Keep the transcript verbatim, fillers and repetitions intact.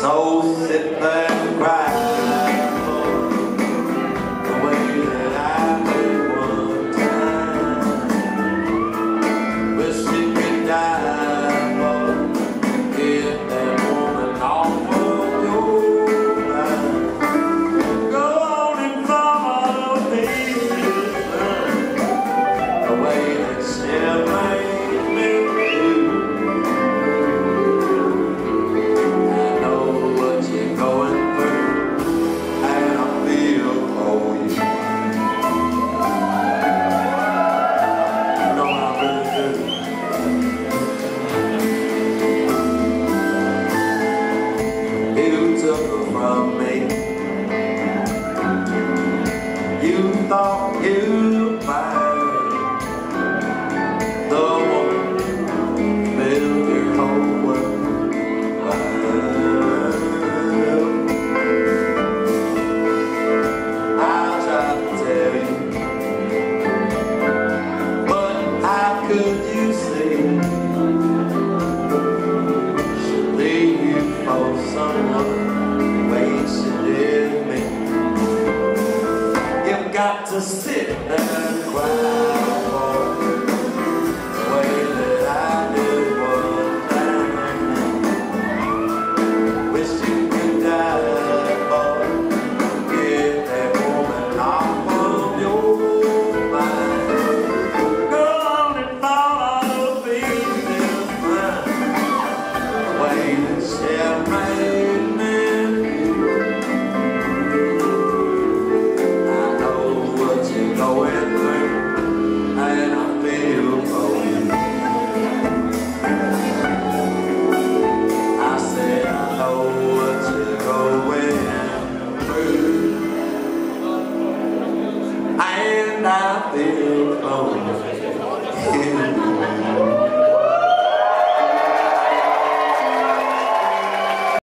So sit there and cry the way that I did one time. Wish you could die, boy, get that woman off of your mind. Go on and follow me, the way that she made me do. From me, you thought you'd find the woman built your whole world around. I'll try to tell you, but how could you see she'll leave you for someone wasted me? You've got to sit there and cry for the way that I did one time. Wish you could die, boy, get that woman off of your mind. Go on and follow me, this mind, the way that she made me. And I feel close.